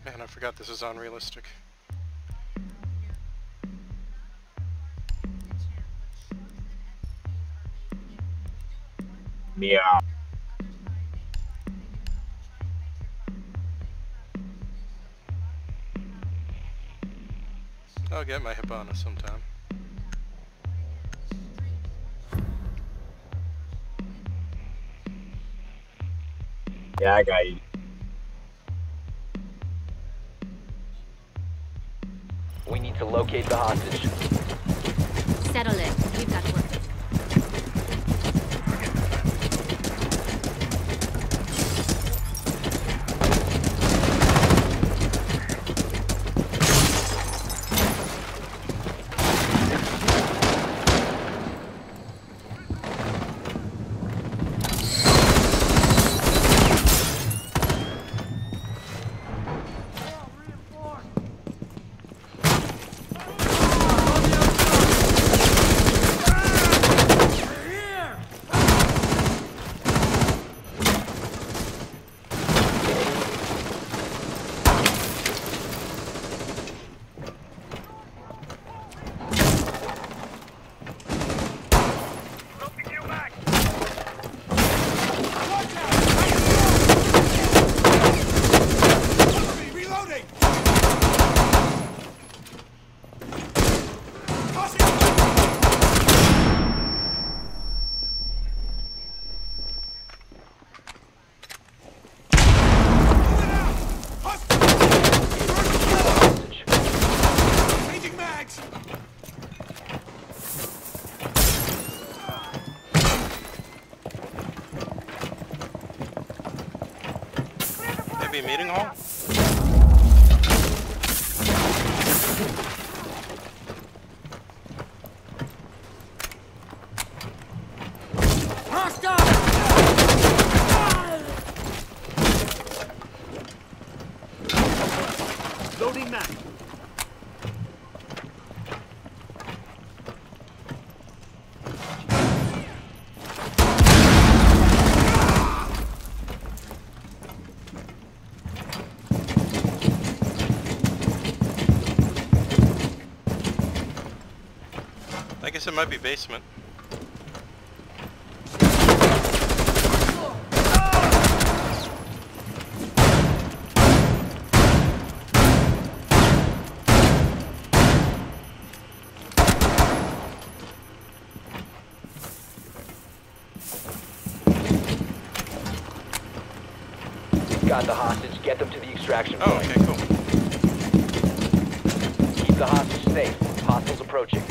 Man, I forgot this is unrealistic. Yeah. I'll get my Hibana sometime. Yeah, I got you. We need to locate the hostage. Settle it. We've got work. Maybe meeting hall? Loading map. I guess it might be basement. Got the hostage. Get them to the extraction Oh, point. okay, cool. Keep the hostage safe. Hostiles approaching.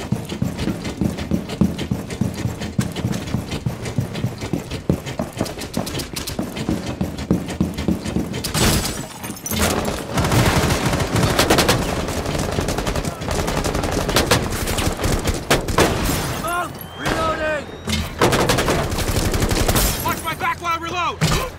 Reloading! Watch my back while I reload!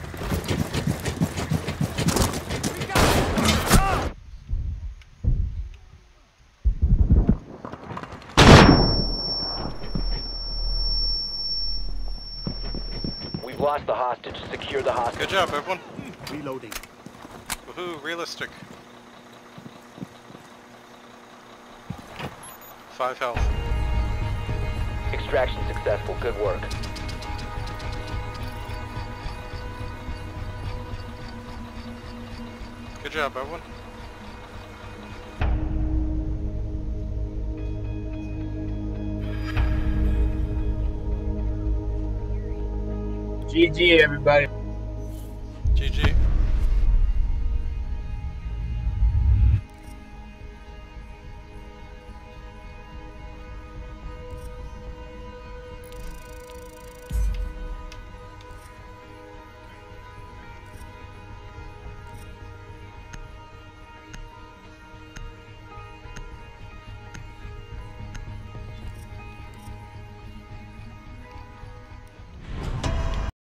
We've lost the hostage. Secure the hostage. Good job, everyone. Reloading. Woohoo, realistic. 5 health. Extraction successful. Good work. Good job, everyone. GG, everybody. GG.